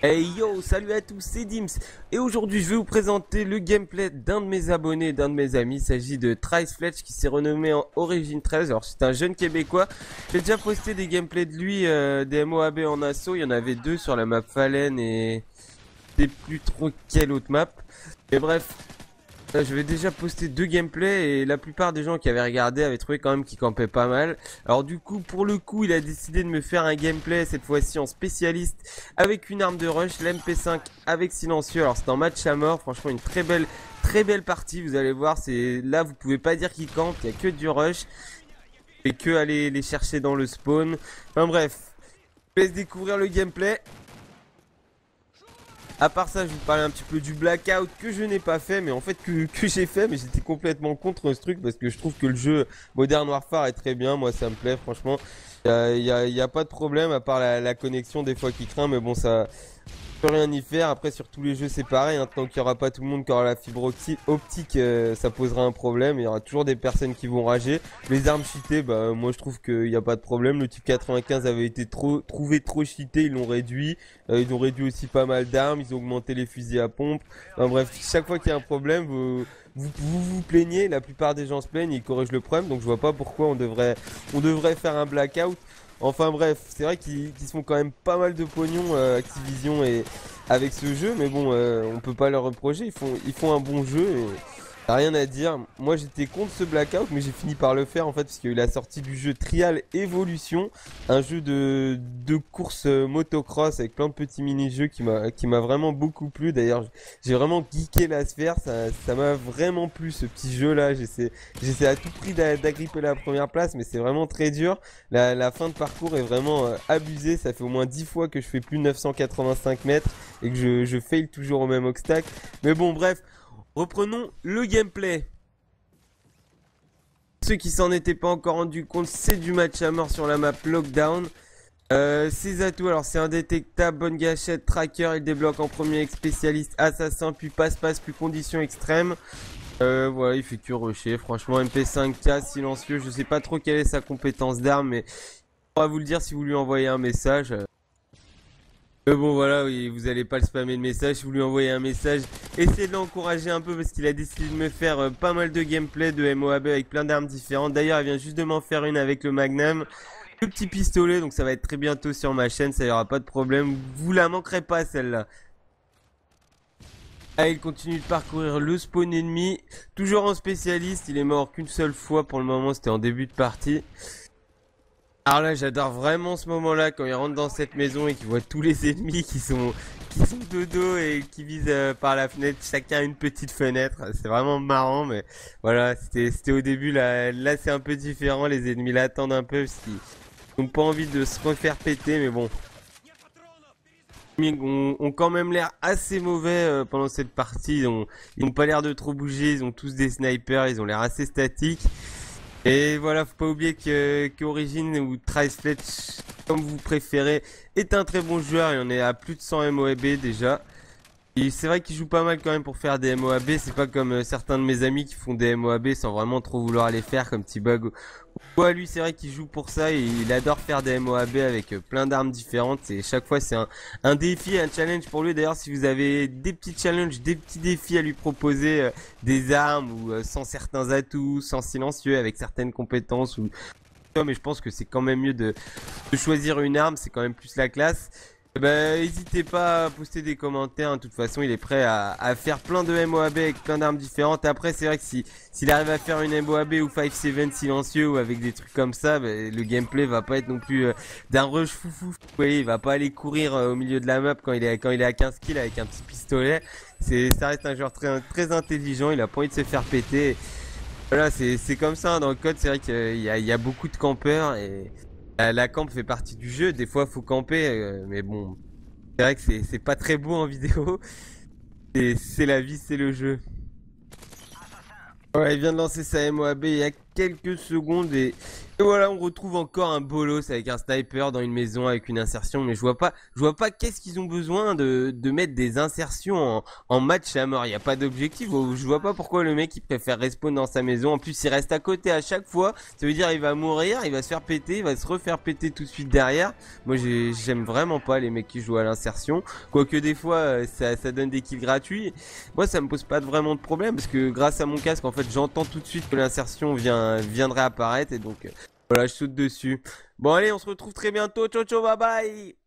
Hey yo, salut à tous, c'est Dims et aujourd'hui je vais vous présenter le gameplay d'un de mes abonnés, d'un de mes amis. Il s'agit de Trice Fletch qui s'est renommé en Origin 13. Alors c'est un jeune québécois. J'ai déjà posté des gameplays de lui, des MOAB en assaut. Il y en avait deux sur la map Fallen et je sais plus trop quelle autre map. Mais bref, je vais déjà poster deux gameplays et la plupart des gens qui avaient regardé avaient trouvé quand même qu'il campait pas mal. Alors du coup, pour le coup, il a décidé de me faire un gameplay cette fois-ci en spécialiste avec une arme de rush, l'MP5 avec silencieux. Alors c'est en match à mort, franchement une très belle partie. Vous allez voir, c'est là vous pouvez pas dire qu'il campe, il y a que du rush et que aller les chercher dans le spawn. Enfin bref, je vous laisse découvrir le gameplay. À part ça, je vais vous parler un petit peu du blackout que je n'ai pas fait, mais en fait que j'ai fait, mais j'étais complètement contre ce truc parce que je trouve que le jeu Modern Warfare est très bien, moi ça me plaît franchement. Y a pas de problème à part la connexion des fois qui craint, mais bon ça peut rien y faire. Après sur tous les jeux c'est pareil, hein, tant qu'il n'y aura pas tout le monde qui aura la fibre optique, ça posera un problème. Il y aura toujours des personnes qui vont rager. Les armes cheatées, bah moi je trouve qu'il n'y a pas de problème. Le type 95 avait été trouvé trop cheaté, ils l'ont réduit. Ils ont réduit aussi pas mal d'armes, ils ont augmenté les fusils à pompe. Enfin, bref, chaque fois qu'il y a un problème, vous plaignez, la plupart des gens se plaignent, ils corrigent le problème, donc je vois pas pourquoi on devrait faire un blackout. Enfin bref, c'est vrai qu'ils se font quand même pas mal de pognon Activision et avec ce jeu, mais bon, on peut pas leur reprocher, ils font un bon jeu et y a rien à dire. Moi j'étais contre ce blackout, mais j'ai fini par le faire en fait parce qu'il y a eu la sortie du jeu Trial Evolution, un jeu de course motocross avec plein de petits mini-jeux qui m'a vraiment beaucoup plu. D'ailleurs, j'ai vraiment geeké la sphère, ça m'a vraiment plu ce petit jeu là. J'essaie à tout prix d'agripper la première place, mais c'est vraiment très dur. La fin de parcours est vraiment abusée. Ça fait au moins 10 fois que je fais plus de 985 mètres et que je fail toujours au même obstacle. Mais bon, bref, reprenons le gameplay. Ceux qui s'en étaient pas encore rendu compte, c'est du match à mort sur la map Lockdown. Ses atouts, alors c'est indétectable, bonne gâchette, tracker, il débloque en premier avec spécialiste, assassin, puis passe-passe, puis conditions extrêmes. Voilà, il fait que rusher, franchement MP5K, silencieux, je sais pas trop quelle est sa compétence d'arme, mais on va vous le dire si vous lui envoyez un message. Mais bon voilà, oui, vous allez pas le spammer de message, si vous lui envoyez un message, essayez de l'encourager un peu parce qu'il a décidé de me faire pas mal de gameplay de MOAB avec plein d'armes différentes. D'ailleurs, il vient juste de m'en faire une avec le Magnum. Le petit pistolet, donc ça va être très bientôt sur ma chaîne, ça y aura pas de problème, vous la manquerez pas celle-là. Ah, il continue de parcourir le spawn ennemi, toujours en spécialiste, il est mort qu'une seule fois pour le moment, c'était en début de partie. Alors là, j'adore vraiment ce moment-là quand il rentre dans cette maison et qu'il voit tous les ennemis qui sont de dos et qui visent par la fenêtre, chacun une petite fenêtre. C'est vraiment marrant, mais voilà, c'était au début. Là c'est un peu différent. Les ennemis l'attendent un peu parce qu'ils n'ont pas envie de se refaire péter, mais bon. Ils ont quand même l'air assez mauvais pendant cette partie. Ils ont pas l'air de trop bouger. Ils ont tous des snipers. Ils ont l'air assez statiques. Et voilà, faut pas oublier que Origin ou Trice Fletch, comme vous préférez, est un très bon joueur. Il en est à plus de 100 MOAB déjà. Et c'est vrai qu'il joue pas mal quand même pour faire des MOAB. C'est pas comme certains de mes amis qui font des MOAB sans vraiment trop vouloir les faire, comme T-Bug. Ouais, lui, c'est vrai qu'il joue pour ça et il adore faire des MOAB avec plein d'armes différentes. Et chaque fois, c'est un défi, un challenge pour lui. D'ailleurs, si vous avez des petits challenges, des petits défis à lui proposer, des armes ou sans certains atouts, sans silencieux, avec certaines compétences ou mais je pense que c'est quand même mieux de choisir une arme, c'est quand même plus la classe. Bah, n'hésitez pas à poster des commentaires, hein. De toute façon, il est prêt à faire plein de MOAB avec plein d'armes différentes. Après, c'est vrai que s'il arrive à faire une MOAB ou 5-7 silencieux ou avec des trucs comme ça, bah, le gameplay va pas être non plus d'un rush foufou. Vous voyez, il va pas aller courir au milieu de la map quand il est à 15 kills avec un petit pistolet. Ça reste un joueur très intelligent, il a pas envie de se faire péter. Voilà, c'est comme ça, hein. Dans le code, c'est vrai qu'il y a beaucoup de campeurs et la camp fait partie du jeu. Des fois, faut camper, mais bon, c'est vrai que c'est pas très beau en vidéo. C'est la vie, c'est le jeu. Ouais, il vient de lancer sa MOAB, quelques secondes et voilà, on retrouve encore un bolos avec un sniper dans une maison avec une insertion, mais je vois pas qu'est-ce qu'ils ont besoin de mettre des insertions en match à mort. Il y a pas d'objectif, je vois pas pourquoi le mec il préfère respawn dans sa maison. En plus, il reste à côté à chaque fois, ça veut dire il va mourir, il va se faire péter, il va se refaire péter tout de suite derrière. Moi, j'aime vraiment pas les mecs qui jouent à l'insertion, quoique des fois ça donne des kills gratuits. Moi, ça me pose pas vraiment de problème parce que grâce à mon casque, en fait, j'entends tout de suite que l'insertion vient de réapparaître et donc voilà, je saute dessus. Bon, allez, on se retrouve très bientôt. Ciao, ciao, bye bye.